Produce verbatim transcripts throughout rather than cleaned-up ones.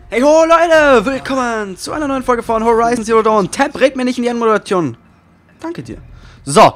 Hey ho Leute, willkommen zu einer neuen Folge von Horizon Zero Dawn. Tab, red mir nicht in die Anmoderation. Danke dir. So.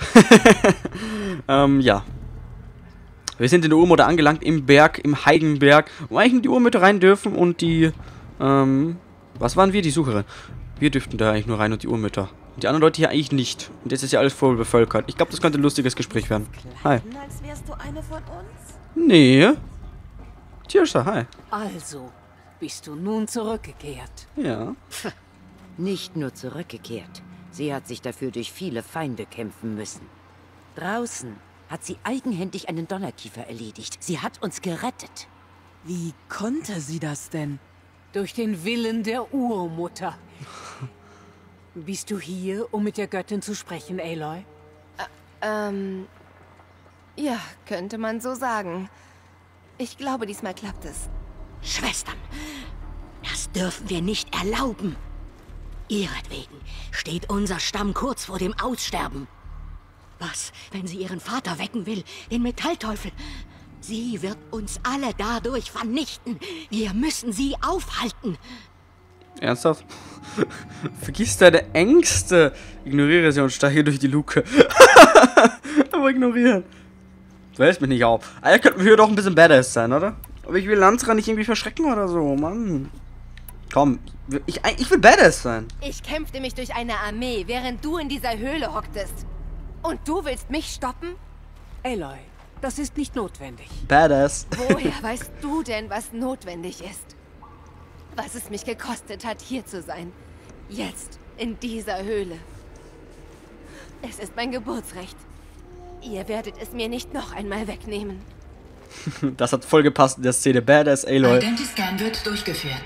ähm, ja. Wir sind in der Urmutter angelangt, im Berg, im Heidenberg, wo eigentlich in die Urmutter rein dürfen und die, ähm, was waren wir? Die Sucherin. Wir dürften da eigentlich nur rein und die Urmütter. Und die anderen Leute hier eigentlich nicht. Und jetzt ist ja alles voll bevölkert. Ich glaube, das könnte ein lustiges Gespräch werden. Hi. Als wärst du eine von uns? Nee. Tirscha, hi. Also, bist du nun zurückgekehrt? Ja. Nicht nur zurückgekehrt. Sie hat sich dafür durch viele Feinde kämpfen müssen. Draußen hat sie eigenhändig einen Donnerkiefer erledigt. Sie hat uns gerettet. Wie konnte sie das denn? Durch den Willen der Urmutter. Bist du hier, um mit der Göttin zu sprechen, Aloy? Ähm, ja, könnte man so sagen. Ich glaube, diesmal klappt es. Schwestern, das dürfen wir nicht erlauben. Ihretwegen steht unser Stamm kurz vor dem Aussterben. Was, wenn sie ihren Vater wecken will, den Metallteufel? Sie wird uns alle dadurch vernichten. Wir müssen sie aufhalten. Ernsthaft? Vergiss deine Ängste. Ignoriere sie und steig hier durch die Luke. Aber ignorieren. Du hältst mich nicht auf. Alter, könnten wir hier doch ein bisschen badass sein, oder? Aber ich will Lanzra nicht irgendwie verschrecken oder so, Mann. Komm, ich, ich will badass sein. Ich kämpfte mich durch eine Armee, während du in dieser Höhle hocktest. Und du willst mich stoppen? Aloy, das ist nicht notwendig. Badass. Woher weißt du denn, was notwendig ist? Was es mich gekostet hat, hier zu sein. Jetzt, in dieser Höhle. Es ist mein Geburtsrecht. Ihr werdet es mir nicht noch einmal wegnehmen. Das hat voll gepasst in der Szene. Badass, Aloy. Identiscan wird durchgeführt.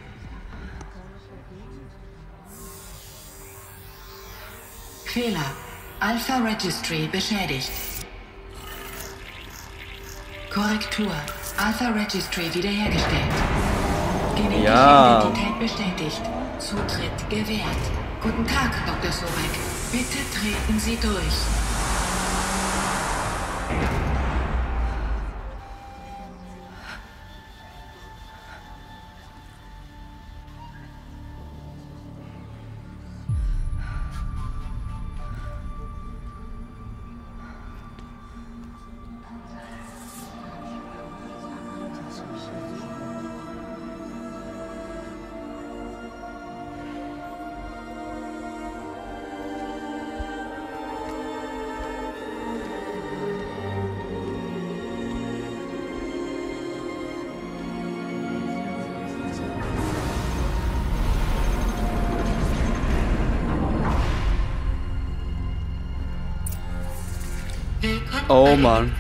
Fehler. Alpha Registry beschädigt. Korrektur. Alpha Registry wiederhergestellt. Genetische Ja. Identität bestätigt. Zutritt gewährt. Guten Tag, Doktor Sobek. Bitte treten Sie durch. Oh Mann.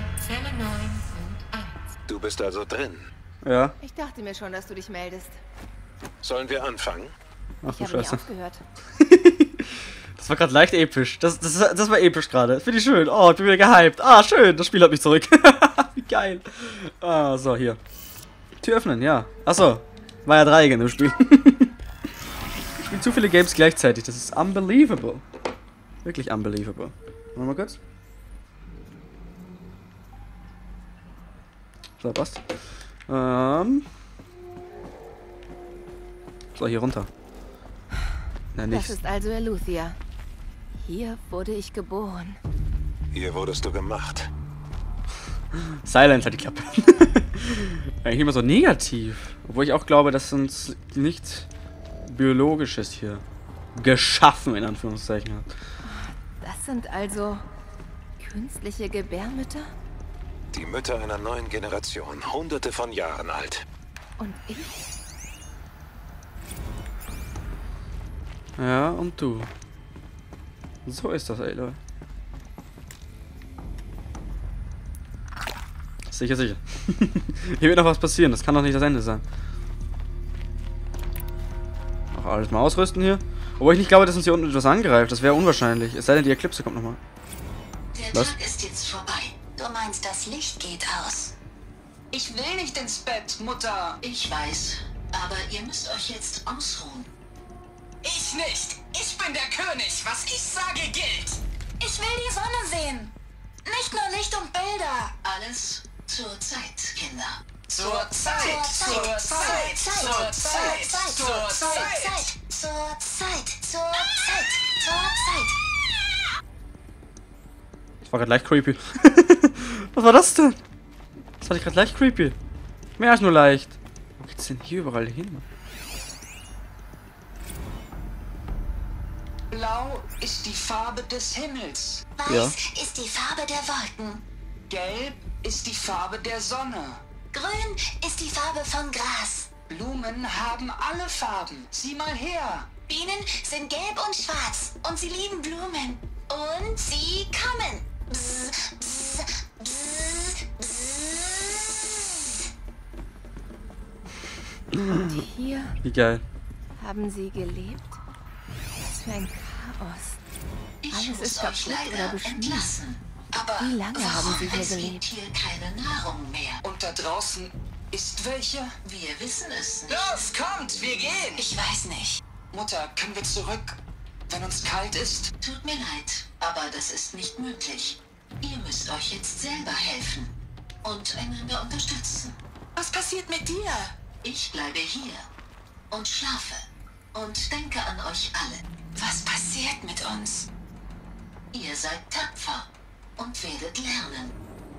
Du bist also drin. Ja. Ich dachte mir schon, dass du dich meldest. Sollen wir anfangen? Ach Ich du habe nie Scheiße. aufgehört. Das war gerade leicht episch. Das, das, das war episch gerade. Finde ich schön. Oh, ich bin wieder gehypt. Ah, schön. Das Spiel hat mich zurück. Wie geil. Ah, so, hier. Tür öffnen, ja. Achso. War ja Dreieck im Spiel. Ich spiele zu viele Games gleichzeitig. Das ist unbelievable. Wirklich unbelievable. Warte mal kurz. So, passt. Ähm. So, hier runter. Na, Das nichts. ist also Eluthia. Hier wurde ich geboren. Hier wurdest du gemacht. Silence hat die Klappe. Eigentlich immer so negativ. Obwohl ich auch glaube, dass uns nichts Biologisches hier geschaffen, in Anführungszeichen, hat. Das sind also künstliche Gebärmütter? Die Mütter einer neuen Generation, hunderte von Jahren alt. Und ich? Ja, und du. So ist das, Aloy. Sicher, sicher. Hier wird noch was passieren. Das kann doch nicht das Ende sein. Auch alles mal ausrüsten hier. Obwohl ich nicht glaube, dass uns hier unten etwas angreift. Das wäre unwahrscheinlich. Es sei denn, die Eklipse kommt nochmal. Der Was? Tag ist jetzt vorbei. Du meinst, das Licht geht aus? Ich will nicht ins Bett, Mutter. Ich weiß, aber ihr müsst euch jetzt ausruhen. Ich nicht. Ich bin der König. Was ich sage, gilt. Ich will die Sonne sehen. Nicht nur Licht und Bilder. Alles zur Zeit, Kinder. Zur Zeit, zur Zeit, zur Zeit, zur Zeit, zur Zeit, zur Zeit, zur Zeit. Das war gerade leicht creepy. Was war das denn? Das war gerade leicht creepy. Mehr als nur leicht. Wo geht's denn hier überall hin? Blau ist die Farbe des Himmels. Weiß Ja. ist die Farbe der Wolken. Gelb ist die Farbe der Sonne. Grün ist die Farbe von Gras. Blumen haben alle Farben. Sieh mal her. Bienen sind gelb und schwarz und sie lieben Blumen. Und sie kommen. Bzz, bzz, bzz, bzz. Und hier Wie geil. haben sie gelebt? Was für ein Chaos. Ich Alles muss ist euch kaputt leider oder beschmiert. entlassen. Aber Wie lange haben warum? Sie hier Es gelebt? gibt hier keine Nahrung mehr. Und da draußen ist welche? Wir wissen es nicht. Los, kommt, wir gehen. Ich weiß nicht. Mutter, können wir zurück, wenn uns kalt ist? Tut mir leid, aber das ist nicht möglich. Ihr müsst euch jetzt selber helfen und einander unterstützen. Was passiert mit dir? Ich bleibe hier und schlafe und denke an euch alle. Was passiert mit uns? Ihr seid tapfer und werdet lernen.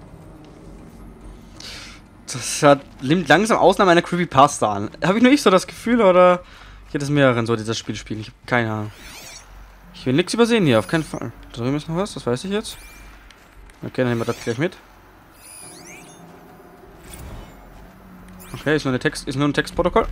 Das hat, nimmt langsam Ausnahme einer Creepypasta an. Habe ich nur ich so das Gefühl, oder geht es mehreren so, die das Spiel spielen? Ich habe keine Ahnung. Ich will nichts übersehen hier, auf keinen Fall. Da drüben ist noch was, das weiß ich jetzt. Okay, dann nehmen wir das gleich mit. Okay, ist nur, eine Text, ist nur ein Textprotokoll.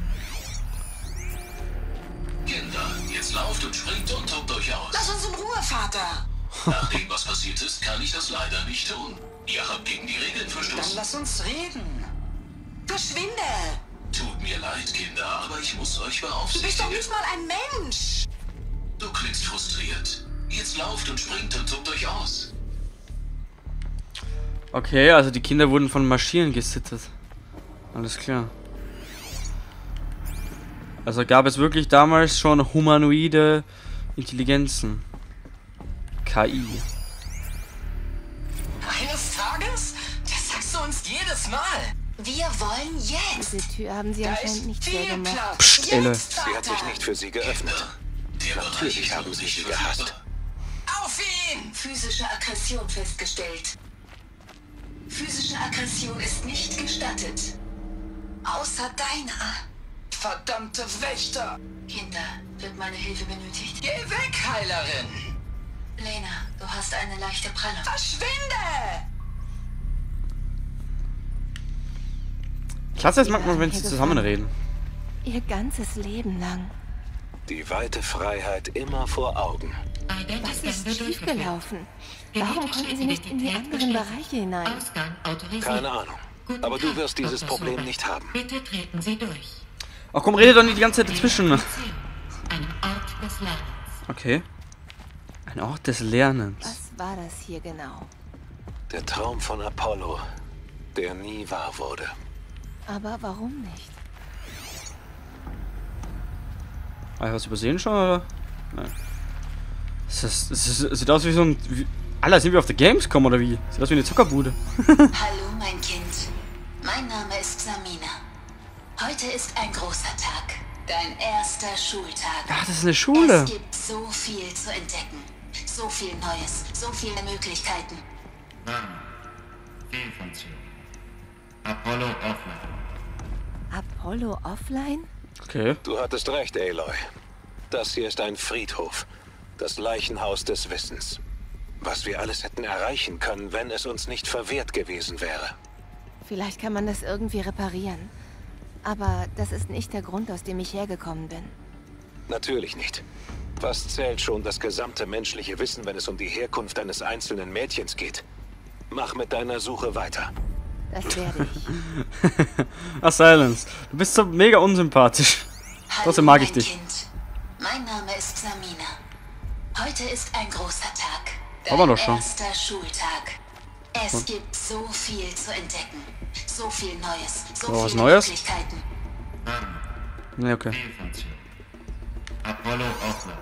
Kinder, jetzt lauft und springt und tobt euch aus. Lass uns in Ruhe, Vater. Nach dem, was passiert ist, kann ich das leider nicht tun. Ihr habt gegen die Regeln Dann verstoßen. lass uns reden. Verschwinde. Tut mir leid, Kinder, aber ich muss euch Du bist doch beaufsichtigen. nicht mal ein Mensch. Du klingst frustriert. Jetzt lauft und springt und tobt euch aus. Okay, also die Kinder wurden von Maschinen gesittet. Alles klar. Also gab es wirklich damals schon humanoide Intelligenzen. K I. Eines Tages? Das sagst du uns jedes Mal. Wir wollen jetzt. Diese Tür haben sie Da anscheinend ist nicht sehr viel gemacht. Platz. Psst, Elle. Jetzt, Sie hat sich Vater. nicht für sie geöffnet. Der Bereich Natürlich ist haben noch sie nicht sie verfügbar. gehasst. Auf ihn. Physische Aggression festgestellt. Physische Aggression ist nicht gestattet. Außer deiner. Verdammte Wächter. Kinder, wird meine Hilfe benötigt? Geh weg, Heilerin. Lena, du hast eine leichte Prellung. Verschwinde. Klasse ist manchmal, wenn sie zusammenreden. Ihr ganzes Leben lang. Die weite Freiheit immer vor Augen. Was ist schiefgelaufen? Warum konnten sie nicht in die anderen Bereiche hinein? Keine Ahnung. Aber du wirst dieses Problem nicht haben. Bitte treten Sie durch. Ach komm, rede doch nicht die ganze Zeit dazwischen. Ein Ort des Lernens. Okay. Ein Ort des Lernens. Was war das hier genau? Der Traum von Apollo, der nie wahr wurde. Aber warum nicht? Habe ich was übersehen schon, oder? Nein. Es, ist, es, ist, es sieht aus wie so ein... Wie, Alter, sind wir auf der Gamescom, oder wie? Sieht aus wie eine Zuckerbude. Hallo, mein Kind. Mein Name ist Samina. Heute ist ein großer Tag. Dein erster Schultag. Ach, das ist eine Schule. Es gibt so viel zu entdecken. So viel Neues. So viele Möglichkeiten. Name. Fehlfunktion. Apollo offline. Apollo offline? Okay. Du hattest recht, Aloy. Das hier ist ein Friedhof. Das Leichenhaus des Wissens. Was wir alles hätten erreichen können, wenn es uns nicht verwehrt gewesen wäre. Vielleicht kann man das irgendwie reparieren. Aber das ist nicht der Grund, aus dem ich hergekommen bin. Natürlich nicht. Was zählt schon das gesamte menschliche Wissen, wenn es um die Herkunft eines einzelnen Mädchens geht? Mach mit deiner Suche weiter. Das werde ich. Ach, Silence. Du bist so mega unsympathisch. Hallo, Trotzdem mag ich mein dich. Kind. Mein Name ist Samina. Heute ist ein großer Tag. Haben wir doch schon. Erster Schultag. Es gibt so viel zu entdecken. So viel Neues. So Oh, was viele Neues? Möglichkeiten. Name. Ne, okay. Fehlfunktion. Apollo offline.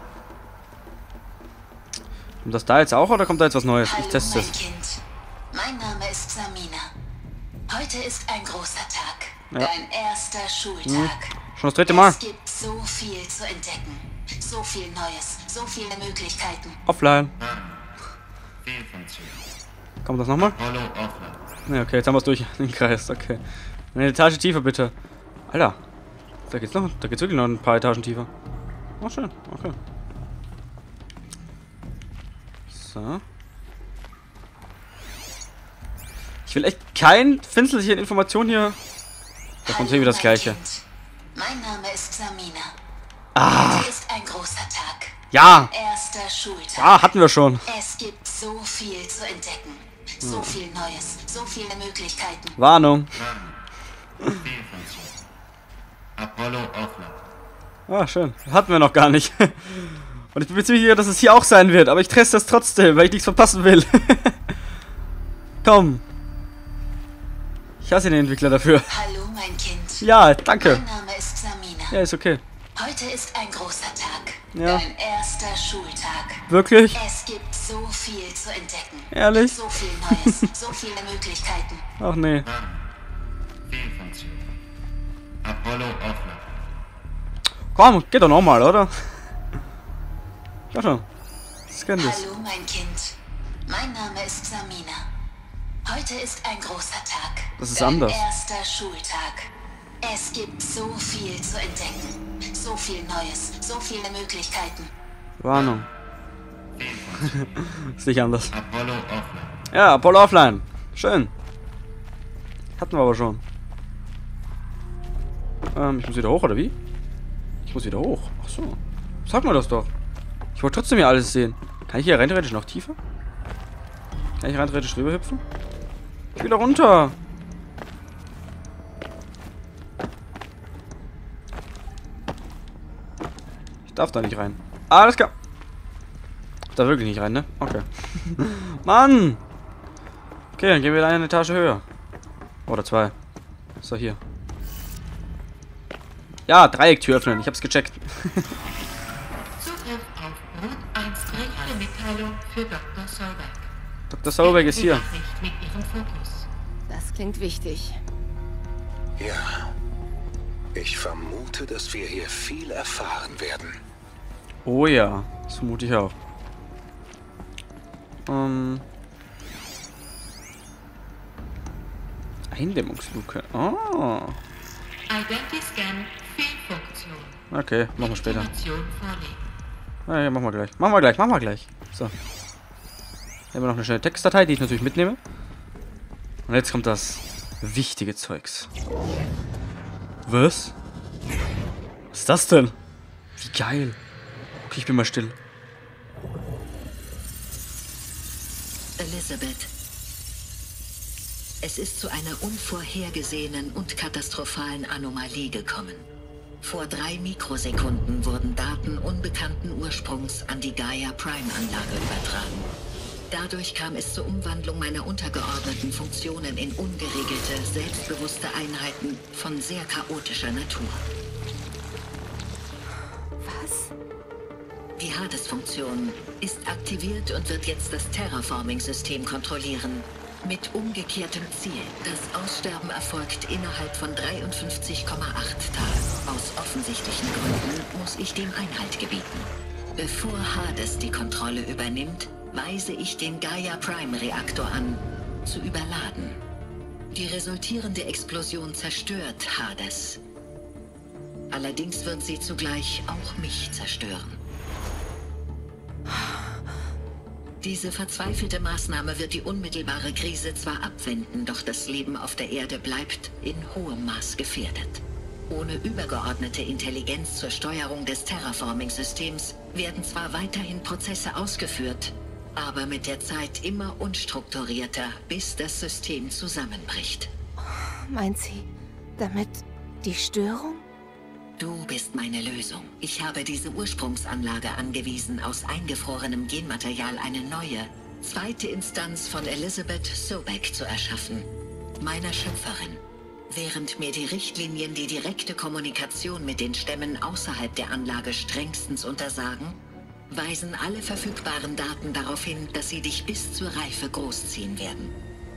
Kommt das da jetzt auch, oder kommt da jetzt was Neues? Ich Hallo, teste mein es. Kind. Mein Name ist Samina. Heute ist ein großer Tag. Ja. Dein erster Schultag. Hm. Schon das dritte Mal. Es gibt so viel zu entdecken. So viel Neues. So viele Möglichkeiten. Offline. Fehlfunktion. Kommt das nochmal? Apollo offline. Ja, okay, jetzt haben wir es durch. Den Kreis, okay. Eine Etage tiefer, bitte. Alter. Da geht's noch. Da geht's wirklich noch ein paar Etagen tiefer. Oh, schön. Okay. So. Ich will echt kein finsterliche Information hier. Da kommt irgendwie das Gleiche. Kind. Mein Name ist Samina. Ah. Heute ist ein großer Tag. Ja. Erster Schultag. Ah, hatten wir schon. Es gibt so viel zu entdecken. So Hm. viel Neues. So viele Möglichkeiten. Warnung. Fehlfunktion. Apollo offline. Ah, schön. Hatten wir noch gar nicht. Und ich bin mir ziemlich sicher, dass es hier auch sein wird. Aber ich teste das trotzdem, weil ich nichts verpassen will. Komm. Ich hasse den Entwickler dafür. Hallo, mein Kind. Ja, danke. Mein Name ist Samina. Ja, ist okay. Heute ist ein großer Tag. Ja. Dein erster Schultag. Wirklich? Es gibt so viel zu entdecken. Ehrlich? So viel Neues. So viele Möglichkeiten. Ach nee. Fehlfunktion. Apollo offline. Komm, geht doch nochmal, oder? Ja schon. Scan das. Hallo, mein Kind. Mein Name ist Samina. Heute ist ein großer Tag. Das ist Dein anders. erster Schultag. Es gibt so viel zu entdecken. So viel Neues. So viele Möglichkeiten. Warnung. Ist nicht anders. Apollo offline. Ja, Apollo offline. Schön. Hatten wir aber schon. Ähm, ich muss wieder hoch, oder wie? Ich muss wieder hoch. Ach so. Sag mal das doch. Ich wollte trotzdem hier alles sehen. Kann ich hier rein theoretisch noch tiefer? Kann ich rein theoretisch drüber hüpfen? Ich will da runter. Ich darf da nicht rein. Alles klar. Da wirklich nicht rein, ne? Okay. Mann! Okay, dann gehen wir eine Etage höher. Oder zwei. So, hier. Ja, Dreiecktür öffnen. Ich hab's gecheckt. Zugriff auf Route eins. Dringende Mitteilung für Doktor Solberg. Doktor Solberg ist hier. Nachricht mit Ihrem Fokus. Das klingt wichtig. Ja. Ich vermute, dass wir hier viel erfahren werden. Oh ja, das vermute ich auch. Ähm. Eindämmungsluke. Oh. Identiscan Fehlfunktion. Okay, machen wir später. Information vorlegen. Ja, ja, machen wir gleich. Machen wir gleich, machen wir gleich. So. Hier haben wir noch eine schnelle Textdatei, die ich natürlich mitnehme. Und jetzt kommt das wichtige Zeugs. Was? Was ist das denn? Wie geil. Okay, ich bin mal still. Elizabeth. Es ist zu einer unvorhergesehenen und katastrophalen Anomalie gekommen. Vor drei Mikrosekunden wurden Daten unbekannten Ursprungs an die Gaia-Prime-Anlage übertragen. Dadurch kam es zur Umwandlung meiner untergeordneten Funktionen in ungeregelte, selbstbewusste Einheiten von sehr chaotischer Natur. Was? Die Hades-Funktion ist aktiviert und wird jetzt das Terraforming-System kontrollieren. Mit umgekehrtem Ziel. Das Aussterben erfolgt innerhalb von dreiundfünfzig Komma acht Tagen. Aus offensichtlichen Gründen muss ich dem Einhalt gebieten. Bevor Hades die Kontrolle übernimmt, weise ich den Gaia-Prime-Reaktor an, zu überladen. Die resultierende Explosion zerstört Hades. Allerdings wird sie zugleich auch mich zerstören. Diese verzweifelte Maßnahme wird die unmittelbare Krise zwar abwenden, doch das Leben auf der Erde bleibt in hohem Maß gefährdet. Ohne übergeordnete Intelligenz zur Steuerung des Terraforming-Systems werden zwar weiterhin Prozesse ausgeführt, aber mit der Zeit immer unstrukturierter, bis das System zusammenbricht. Meint sie damit die Störung? Du bist meine Lösung. Ich habe diese Ursprungsanlage angewiesen, aus eingefrorenem Genmaterial eine neue, zweite Instanz von Elizabeth Sobek zu erschaffen, meiner Schöpferin. Während mir die Richtlinien die direkte Kommunikation mit den Stämmen außerhalb der Anlage strengstens untersagen, weisen alle verfügbaren Daten darauf hin, dass sie dich bis zur Reife großziehen werden.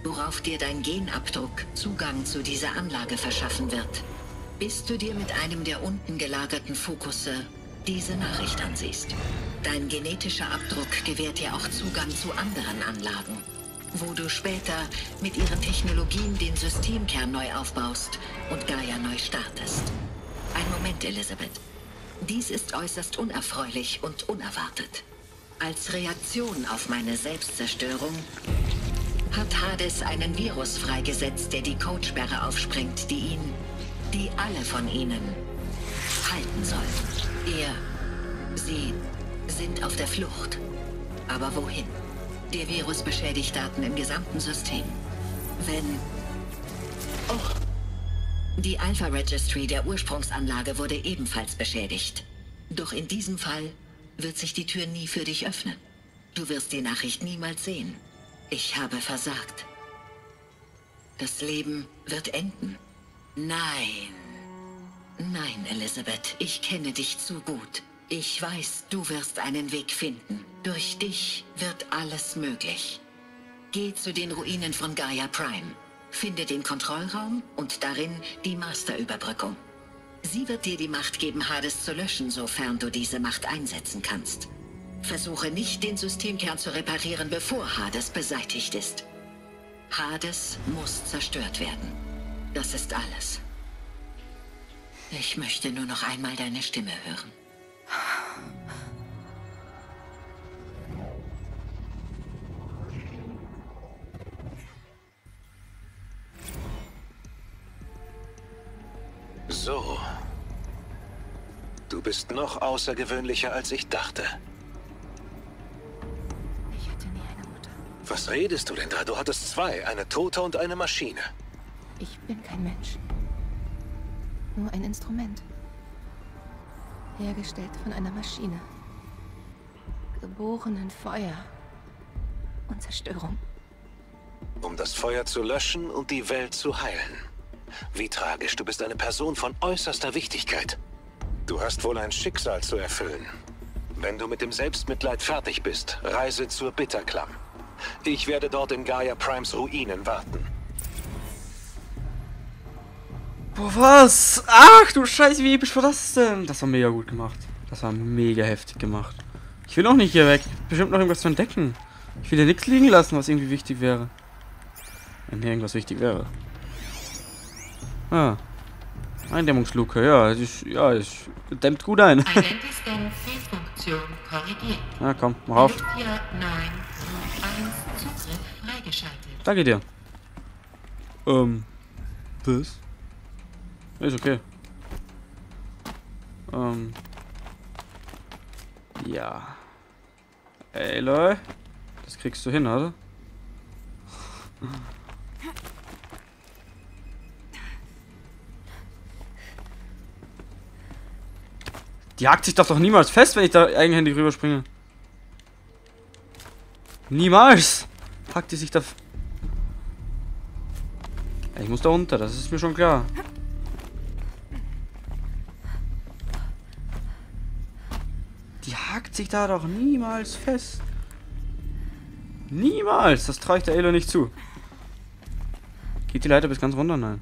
worauf dir dein Genabdruck Zugang zu dieser Anlage verschaffen wird, bis du dir mit einem der unten gelagerten Fokusse diese Nachricht ansiehst. Dein genetischer Abdruck gewährt dir auch Zugang zu anderen Anlagen, wo du später mit ihren Technologien den Systemkern neu aufbaust und Gaia neu startest. Ein Moment, Elisabeth. Dies ist äußerst unerfreulich und unerwartet. Als Reaktion auf meine Selbstzerstörung hat Hades einen Virus freigesetzt, der die Codesperre aufsprengt, die ihn, die alle von ihnen halten soll. Er, sie sind auf der Flucht. Aber wohin? Der Virus beschädigt Daten im gesamten System. Wenn... Oh. Die Alpha Registry der Ursprungsanlage wurde ebenfalls beschädigt. Doch in diesem Fall wird sich die Tür nie für dich öffnen. Du wirst die Nachricht niemals sehen. Ich habe versagt. Das Leben wird enden. Nein. Nein, Elisabeth, ich kenne dich zu gut. Ich weiß, du wirst einen Weg finden. Durch dich wird alles möglich. Geh zu den Ruinen von Gaia Prime. Finde den Kontrollraum und darin die Masterüberbrückung. Sie wird dir die Macht geben, Hades zu löschen, sofern du diese Macht einsetzen kannst. Versuche nicht, den Systemkern zu reparieren, bevor Hades beseitigt ist. Hades muss zerstört werden. Das ist alles. Ich möchte nur noch einmal deine Stimme hören. So. Du bist noch außergewöhnlicher, als ich dachte. Ich hatte nie eine Mutter. Was redest du denn da? Du hattest zwei, eine Tote und eine Maschine. Ich bin kein Mensch. Nur ein Instrument. Hergestellt von einer Maschine. Geboren in Feuer und Zerstörung. Um das Feuer zu löschen und die Welt zu heilen. Wie tragisch, du bist eine Person von äußerster Wichtigkeit. Du hast wohl ein Schicksal zu erfüllen. Wenn du mit dem Selbstmitleid fertig bist, reise zur Bitterklamm. Ich werde dort in Gaia Primes Ruinen warten. Boah, was? Ach du Scheiße, wie episch war das denn? Das war mega gut gemacht. Das war mega heftig gemacht. Ich will auch nicht hier weg. Bestimmt noch irgendwas zu entdecken. Ich will hier nichts liegen lassen, was irgendwie wichtig wäre. Wenn hier irgendwas wichtig wäre. Ah. Eindämmungsluke, ja, ich, ja, ich dämmt gut ein. Identiscan-Fehlfunktion korrigiert. Na komm, mach auf. vier neun eins Zugriff freigeschaltet. Danke dir. Ähm, was? Ist okay. Ähm. Ja. Ey, Leute. Das kriegst du hin, oder? Die hakt sich doch doch niemals fest, wenn ich da eigenhändig rüberspringe. Niemals! Hakt die sich da... Ja, ich muss da runter, das ist mir schon klar. Die hakt sich da doch niemals fest. Niemals! Das traue ich der Elo nicht zu. Geht die Leiter bis ganz runter? Nein.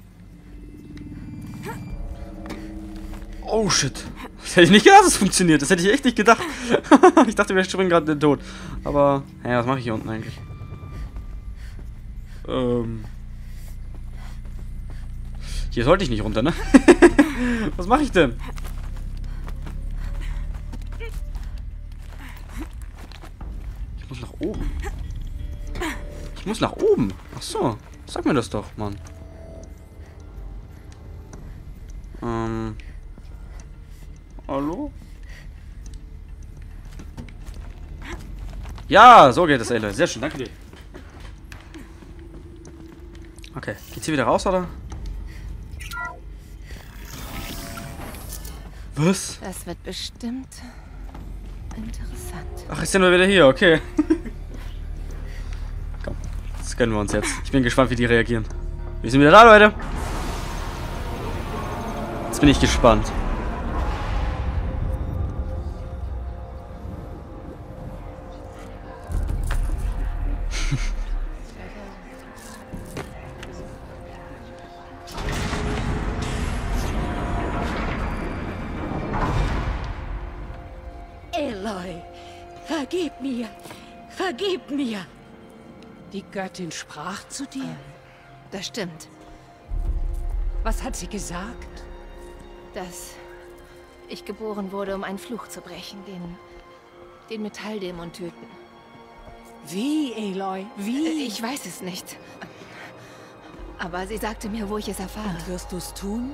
Oh shit. Das hätte ich nicht gedacht, dass es funktioniert. Das hätte ich echt nicht gedacht. Ich dachte, wir springen gerade in den Tod. Aber, ja, was mache ich hier unten eigentlich? Ähm. Hier sollte ich nicht runter, ne? Was mache ich denn? Ich muss nach oben. Ich muss nach oben. Ach so. Sag mir das doch, Mann. Ähm. Hallo? Ja, so geht es, Aloy. Sehr schön, danke dir. Okay, geht's hier wieder raus, oder? Was? Das wird bestimmt interessant. Ach, ist ja nur wieder hier, okay. Komm, das gönnen wir uns jetzt. Ich bin gespannt, wie die reagieren. Wir sind wieder da, Leute. Jetzt bin ich gespannt. Vergib mir! Vergib mir! Die Göttin sprach zu dir? Das stimmt. Was hat sie gesagt? Dass ich geboren wurde, um einen Fluch zu brechen, den, den Metalldämon töten. Wie, Aloy? Wie? Ich weiß es nicht. Aber sie sagte mir, wo ich es erfahre. Und wirst du es tun?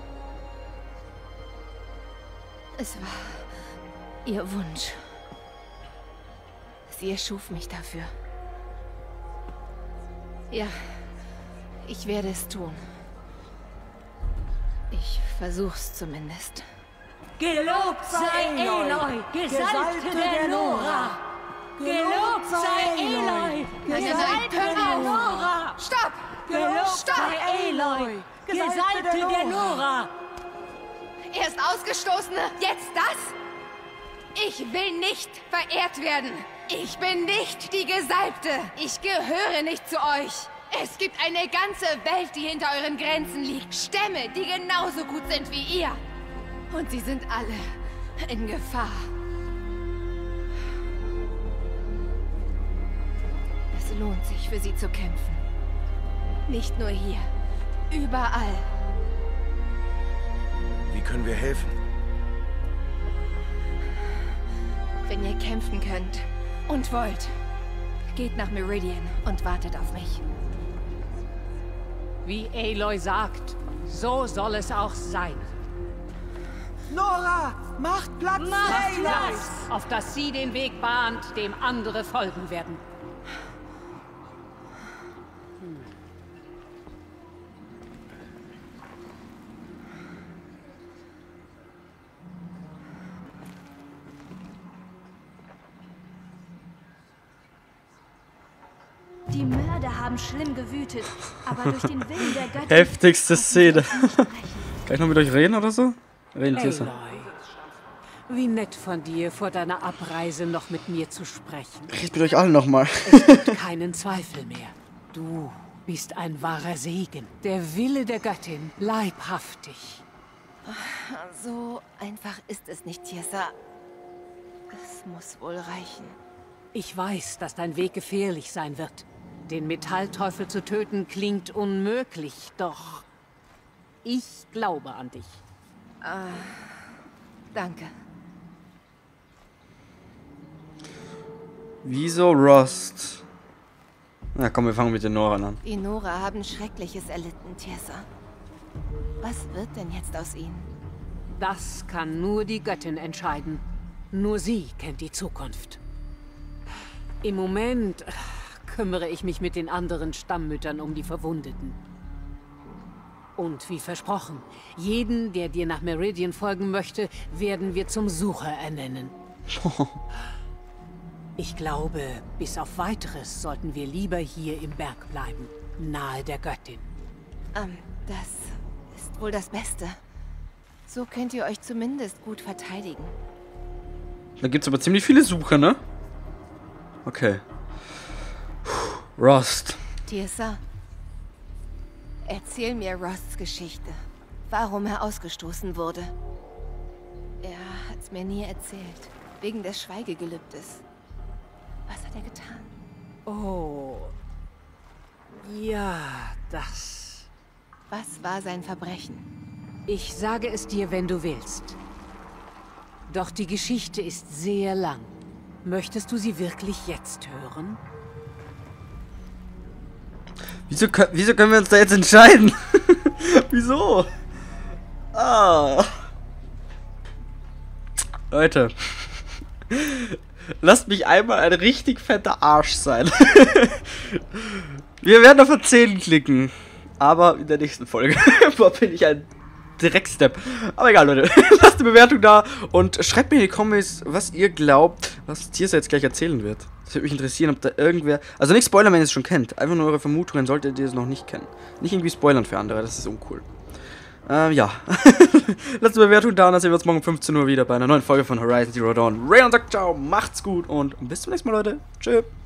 Es war ihr Wunsch. Sie erschuf mich dafür. Ja, ich werde es tun. Ich versuch's zumindest. Gelobt sei Aloy, Gesalbte der Nora! Gelobt sei Aloy, Gesalbte der Nora! Stopp! Gelobt Stopp! sei Aloy, Gesalbte der Nora! Erst Ausgestoßene, jetzt das? Ich will nicht verehrt werden. Ich bin nicht die Gesalbte. Ich gehöre nicht zu euch. Es gibt eine ganze Welt, die hinter euren Grenzen liegt. Stämme, die genauso gut sind wie ihr. Und sie sind alle in Gefahr. Es lohnt sich, für sie zu kämpfen. Nicht nur hier. Überall. Wie können wir helfen? Wenn ihr kämpfen könnt und wollt, geht nach Meridian und wartet auf mich. Wie Aloy sagt, so soll es auch sein. Nora, macht Platz! Macht Platz, auf dass sie den Weg bahnt, dem andere folgen werden. Die Mörder haben schlimm gewütet, aber durch den Willen der Göttin... Heftigste Szene. Kann ich noch mit euch reden oder so? Reden, Tessa. Wie nett von dir, vor deiner Abreise noch mit mir zu sprechen. Red mit euch allen nochmal. Es gibt keinen Zweifel mehr. Du bist ein wahrer Segen. Der Wille der Göttin, leibhaftig. So einfach ist es nicht, Tessa. Es muss wohl reichen. Ich weiß, dass dein Weg gefährlich sein wird. Den Metallteufel zu töten klingt unmöglich, doch ich glaube an dich. Ah, danke. Wieso Rust? Na komm, wir fangen mit den Nora an. Die Nora haben Schreckliches erlitten, Tessa. Was wird denn jetzt aus ihnen? Das kann nur die Göttin entscheiden. Nur sie kennt die Zukunft. Im Moment kümmere ich mich mit den anderen Stammmüttern um die Verwundeten. Und wie versprochen, jeden, der dir nach Meridian folgen möchte, werden wir zum Sucher ernennen. Ich glaube, bis auf Weiteres sollten wir lieber hier im Berg bleiben, nahe der Göttin. Ähm, das ist wohl das Beste. So könnt ihr euch zumindest gut verteidigen. Da gibt's aber ziemlich viele Sucher, ne? Okay. Rust. Tessa, erzähl mir Rusts Geschichte. Warum er ausgestoßen wurde. Er hat's mir nie erzählt. Wegen des Schweigegelübdes. Was hat er getan? Oh. Ja, das... Was war sein Verbrechen? Ich sage es dir, wenn du willst. Doch die Geschichte ist sehr lang. Möchtest du sie wirklich jetzt hören? Wieso, wieso können wir uns da jetzt entscheiden? Wieso? Ah. Leute. Lasst mich einmal ein richtig fetter Arsch sein. Wir werden auf Erzählen klicken. Aber in der nächsten Folge. Boah, bin ich ein Dreckstep. Aber egal, Leute. Lasst eine Bewertung da und schreibt mir in die Comments, was ihr glaubt, was Tessa jetzt gleich erzählen wird. Das würde mich interessieren, ob da irgendwer... Also nicht spoilern, wenn ihr es schon kennt. Einfach nur eure Vermutungen, solltet ihr es noch nicht kennen. Nicht irgendwie spoilern für andere, das ist uncool. Ähm, ja. Lasst eine Bewertung da und dann sehen wir uns morgen um fünfzehn Uhr wieder bei einer neuen Folge von Horizon Zero Dawn. Rayon sagt ciao, macht's gut und bis zum nächsten Mal, Leute. Tschö.